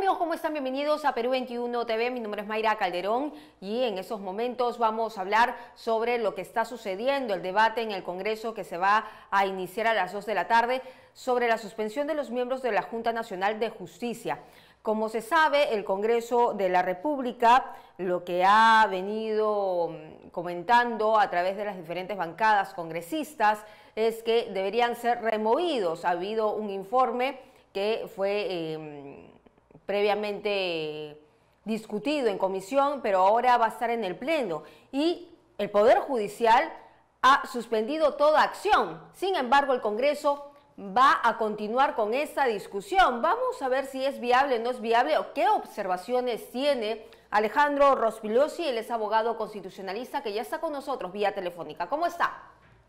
amigos? ¿Cómo están? Bienvenidos a Perú 21 TV. Mi nombre es Mayra Calderón y en esos momentos vamos a hablar sobre lo que está sucediendo, el debate en el Congreso que se va a iniciar a las 2 de la tarde sobre la suspensión de los miembros de la Junta Nacional de Justicia. Como se sabe, el Congreso de la República lo que ha venido comentando a través de las diferentes bancadas congresistas es que deberían ser removidos. Ha habido un informe que fue previamente discutido en comisión, pero ahora va a estar en el Pleno. Y el Poder Judicial ha suspendido toda acción. Sin embargo, el Congreso va a continuar con esta discusión. Vamos a ver si es viable o no es viable, o qué observaciones tiene Alejandro Rospigliosi. Él es abogado constitucionalista que ya está con nosotros vía telefónica. ¿Cómo está?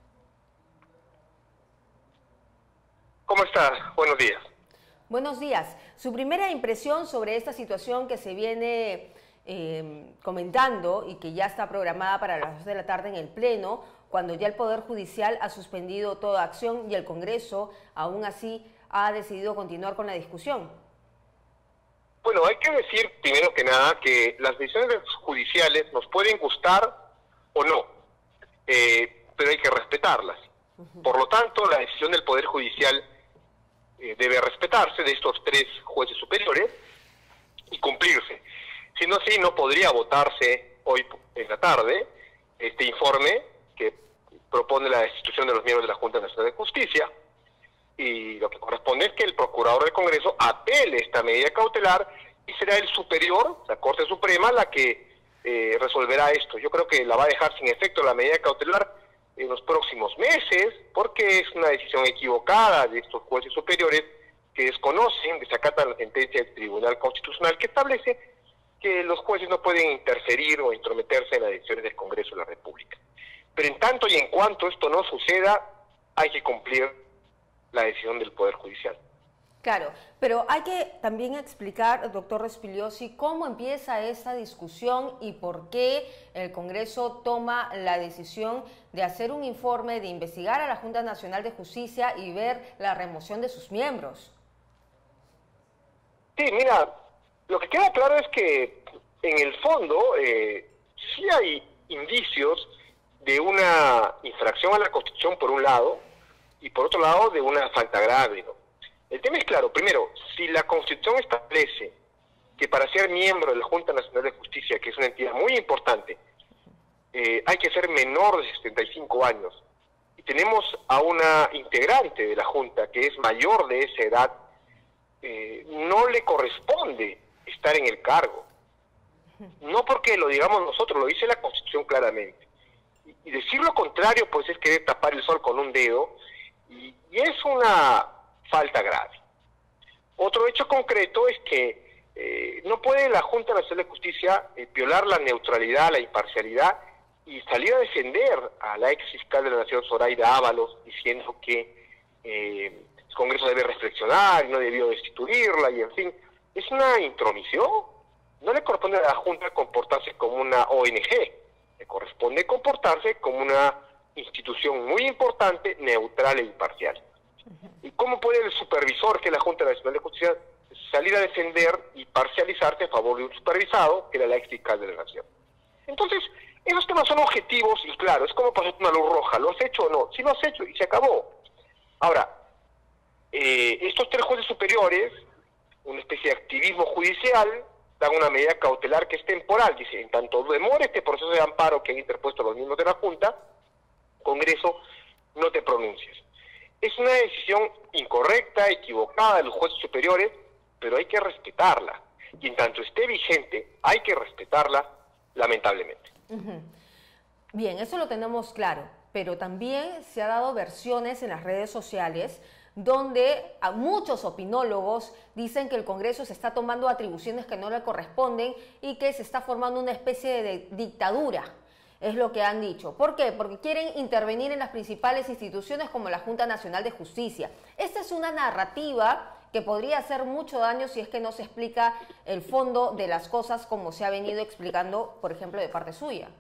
¿Cómo está? Buenos días. Buenos días. Su primera impresión sobre esta situación que se viene comentando y que ya está programada para las 2 de la tarde en el Pleno, cuando ya el Poder Judicial ha suspendido toda acción y el Congreso aún así ha decidido continuar con la discusión. Bueno, hay que decir primero que nada que las decisiones judiciales nos pueden gustar o no, pero hay que respetarlas. Por lo tanto, la decisión del Poder Judicial debe respetarse, de estos 3 jueces superiores, y cumplirse. Si no así, no podría votarse hoy en la tarde este informe que propone la destitución de los miembros de la Junta Nacional de Justicia, y lo que corresponde es que el Procurador del Congreso apele esta medida cautelar y será el superior, la Corte Suprema, la que resolverá esto. Yo creo que la va a dejar sin efecto la medida cautelar en los próximos meses, porque es una decisión equivocada de estos jueces superiores que desconocen, desacatan la sentencia del Tribunal Constitucional que establece que los jueces no pueden interferir o intrometerse en las decisiones del Congreso de la República. Pero en tanto y en cuanto esto no suceda, hay que cumplir la decisión del Poder Judicial. Claro, pero hay que también explicar, doctor Rospigliosi, cómo empieza esta discusión y por qué el Congreso toma la decisión de hacer un informe, de investigar a la Junta Nacional de Justicia y ver la remoción de sus miembros. Sí, mira, lo que queda claro es que en el fondo sí hay indicios de una infracción a la Constitución por un lado y por otro lado de una falta grave, ¿no? El tema es claro. Primero, si la Constitución establece que para ser miembro de la Junta Nacional de Justicia, que es una entidad muy importante, hay que ser menor de 75 años, y tenemos a una integrante de la Junta que es mayor de esa edad, no le corresponde estar en el cargo. No porque lo digamos nosotros, lo dice la Constitución claramente. Y decir lo contrario, pues es querer tapar el sol con un dedo, y es una falta grave. Otro hecho concreto es que no puede la Junta Nacional de Justicia violar la neutralidad, la imparcialidad y salir a defender a la ex fiscal de la Nación, Zoraida Ábalos, diciendo que el Congreso debe reflexionar y no debió destituirla, y en fin, es una intromisión. No le corresponde a la Junta comportarse como una ONG, le corresponde comportarse como una institución muy importante, neutral e imparcial. ¿Y cómo puede el supervisor, que es la Junta Nacional de Justicia, salir a defender y parcializarse a favor de un supervisado, que era la ex fiscal de la Nación? Entonces, esos temas son objetivos y claro, es como pasar una luz roja. ¿Lo has hecho o no? Sí, lo has hecho y se acabó. Ahora, estos 3 jueces superiores, una especie de activismo judicial, dan una medida cautelar que es temporal. Dice, en tanto demore este proceso de amparo que han interpuesto los miembros de la Junta, Congreso, no te pronuncies. Es una decisión incorrecta, equivocada de los jueces superiores, pero hay que respetarla. Y en tanto esté vigente, hay que respetarla, lamentablemente. Bien, eso lo tenemos claro, pero también se ha dado versiones en las redes sociales donde a muchos opinólogos dicen que el Congreso se está tomando atribuciones que no le corresponden y que se está formando una especie de dictadura. Es lo que han dicho. ¿Por qué? Porque quieren intervenir en las principales instituciones como la Junta Nacional de Justicia. Esta es una narrativa que podría hacer mucho daño si es que no se explica el fondo de las cosas como se ha venido explicando, por ejemplo, de parte suya.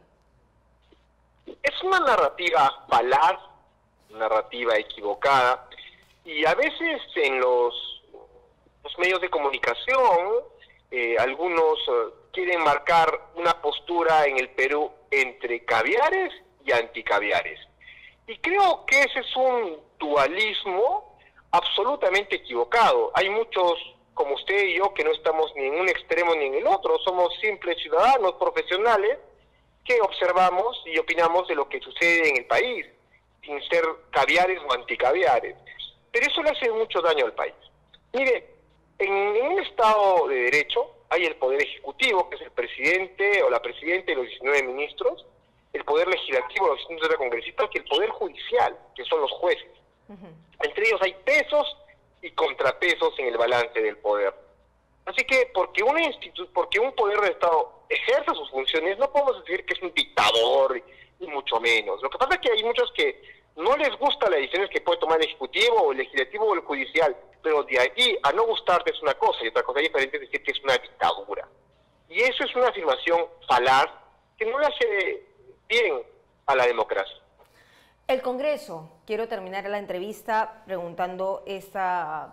Es una narrativa falaz, una narrativa equivocada, y a veces en los medios de comunicación algunos quieren marcar una postura en el Perú entre caviares y anticaviares. Y creo que ese es un dualismo absolutamente equivocado. Hay muchos, como usted y yo, que no estamos ni en un extremo ni en el otro, somos simples ciudadanos profesionales que observamos y opinamos de lo que sucede en el país, sin ser caviares o anticaviares. Pero eso le hace mucho daño al país. Mire, en un Estado de Derecho hay el Poder Ejecutivo, que es el presidente o la presidenta y los 19 ministros, el Poder Legislativo, los 130 congresistas, y el Poder Judicial, que son los jueces. Entre ellos hay pesos y contrapesos en el balance del poder. Así que porque un poder del Estado ejerce sus funciones, no podemos decir que es un dictador, y mucho menos. Lo que pasa es que hay muchos que no les gustan las decisiones que puede tomar el Ejecutivo, o el Legislativo, o el Judicial, pero de allí a no gustarte es una cosa, y otra cosa diferente es decir que es una dictadura. Y eso es una afirmación falaz que no le hace bien a la democracia. El Congreso, quiero terminar la entrevista preguntando esta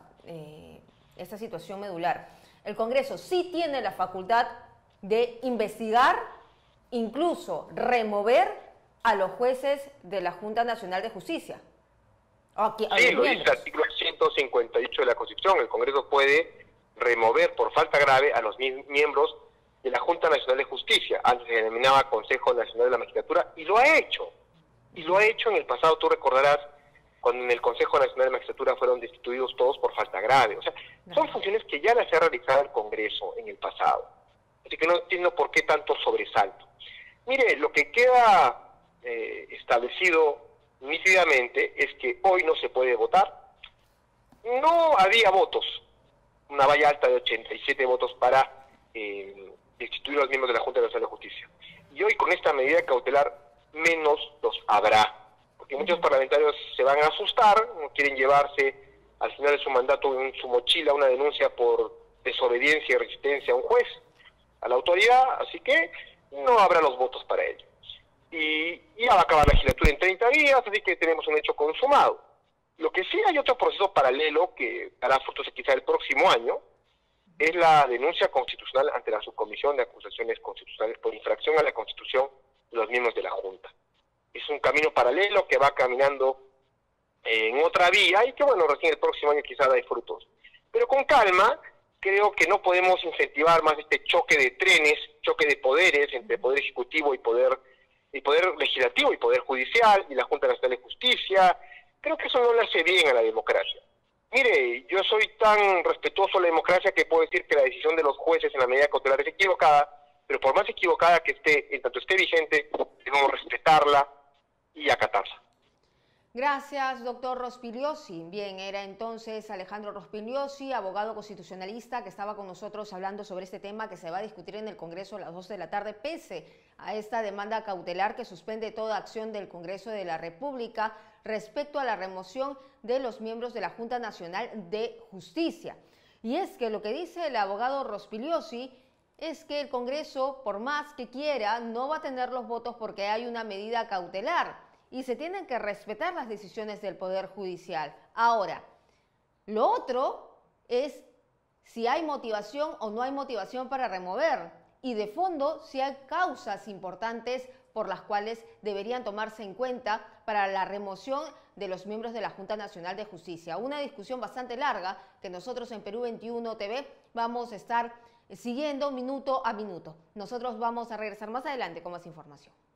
situación medular. El Congreso sí tiene la facultad de investigar, incluso remover a los jueces de la Junta Nacional de Justicia. Sí, lo dice el artículo 158 de la Constitución. El Congreso puede remover por falta grave a los miembros de la Junta Nacional de Justicia. Antes se denominaba Consejo Nacional de la Magistratura, y lo ha hecho. Y lo ha hecho en el pasado. Tú recordarás cuando en el Consejo Nacional de la Magistratura fueron destituidos todos por falta grave. O sea, son funciones que ya las ha realizado el Congreso en el pasado. Así que no entiendo por qué tanto sobresalto. Mire, lo que queda establecido nítidamente es que hoy no se puede votar. No había votos, una valla alta de 87 votos para destituir a los miembros de la Junta Nacional de Justicia. Y hoy con esta medida cautelar menos los habrá, porque muchos parlamentarios se van a asustar, no quieren llevarse al final de su mandato en su mochila una denuncia por desobediencia y resistencia a un juez, a la autoridad, así que no habrá los votos para ello. Y ya va a acabar la legislatura en 30 días, así que tenemos un hecho consumado. Lo que sí hay otro proceso paralelo que dará frutos quizá el próximo año, es la denuncia constitucional ante la Subcomisión de Acusaciones Constitucionales por infracción a la Constitución de los miembros de la Junta. Es un camino paralelo que va caminando en otra vía y que, bueno, recién el próximo año quizá dé frutos. Pero con calma, creo que no podemos incentivar más este choque de trenes, choque de poderes entre Poder Ejecutivo y Poder Legislativo y Poder Judicial y la Junta Nacional de Justicia. Creo que eso no le hace bien a la democracia. Mire, yo soy tan respetuoso de la democracia que puedo decir que la decisión de los jueces en la medida cautelar es equivocada, pero por más equivocada que esté, en tanto esté vigente, debemos respetarla y acatarla. Gracias, doctor Rospigliosi. Bien, era entonces Alejandro Rospigliosi, abogado constitucionalista, que estaba con nosotros hablando sobre este tema que se va a discutir en el Congreso a las 12 de la tarde, pese a esta demanda cautelar que suspende toda acción del Congreso de la República respecto a la remoción de los miembros de la Junta Nacional de Justicia. Y es que lo que dice el abogado Rospigliosi es que el Congreso, por más que quiera, no va a tener los votos porque hay una medida cautelar y se tienen que respetar las decisiones del Poder Judicial. Ahora, lo otro es si hay motivación o no hay motivación para remover, y de fondo si hay causas importantes por las cuales deberían tomarse en cuenta para la remoción de los miembros de la Junta Nacional de Justicia. Una discusión bastante larga que nosotros en Perú 21 TV vamos a estar siguiendo minuto a minuto. Nosotros vamos a regresar más adelante con más información.